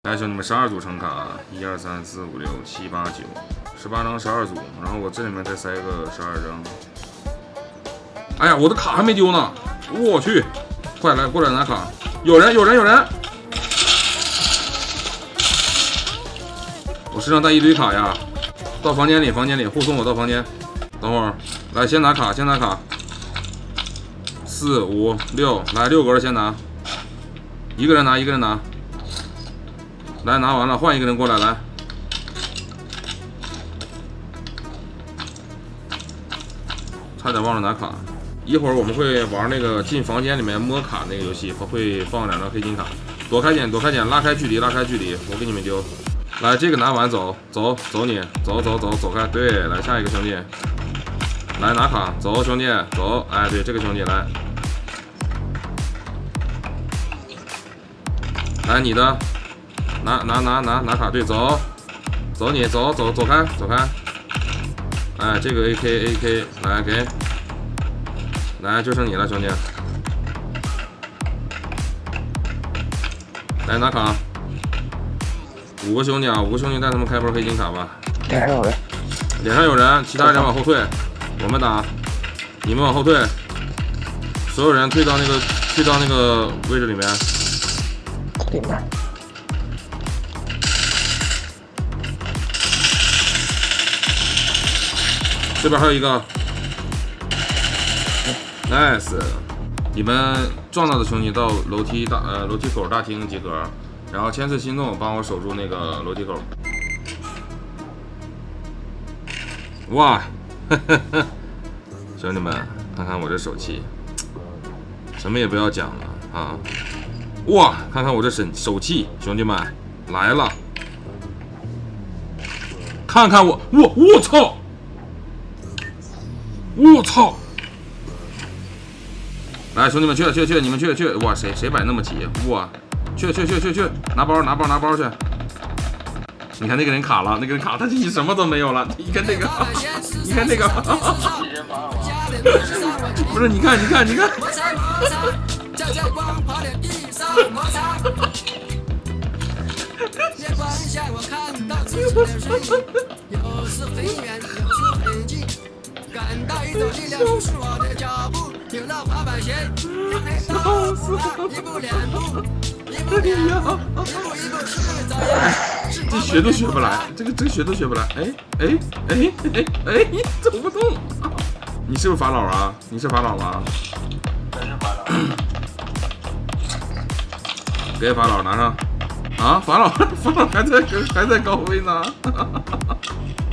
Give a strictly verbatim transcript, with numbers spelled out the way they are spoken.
来，兄弟们，十二组成卡，一二三四五六七八九，十八张十二组，然后我这里面再塞个十二张。哎呀，我的卡还没丢呢！我去，快来过来拿卡！有人，有人，有人！我身上带一堆卡呀！到房间里，房间里护送我到房间。等会儿，来先拿卡，先拿卡。四五六，来六个人先拿，一个人拿，一个人拿。来，拿完了，换一个人过来，来。差点忘了拿卡。一会儿我们会玩那个进房间里面摸卡那个游戏，会放两张黑金卡。躲开点，躲开点，拉开距离，拉开距离，我给你们丢。来，这个拿完走，走走你，走走走走开。对，来下一个兄弟，来拿卡，走兄弟，走。哎，对，这个兄弟来，来你的。拿拿拿拿拿卡，对，走，走你走走走开走开，哎，这个 A K A K 来给，来就剩你了，兄弟，来拿卡，五个兄弟啊，五个兄弟带他们开波黑金卡吧。 脸上有人， 脸上有人，其他人往后退，我们打，你们往后退，所有人退到那个退到那个位置里面。 里面。 这边还有一个 ，nice！ 你们撞到的兄弟到楼梯大呃楼梯口大厅集合，然后千次心动帮我守住那个楼梯口。哇，呵呵呵，兄弟们，看看我这手气，什么也不要讲了啊！哇，看看我这手手气，兄弟们来了，看看我，我我操！我操！来，兄弟们去去去，你们去去！哇，谁谁摆那么急？哇，去去去去去，拿包拿包拿包去！你看那个人卡了，那个人卡，他自己什么都没有了。你看这个，你看这个，不是？你看你看你看！感到一种力量促使我的脚步，扭到滑板鞋，笑死了！一步两步，一步两步，一步一步是走呀。这学都学不来，这个这个学都学不来。哎哎哎哎哎，走不动。你是不是法老啊？你是法老吗？ 真是法老。 给法老拿上。啊，法老法老还在还在高飞呢。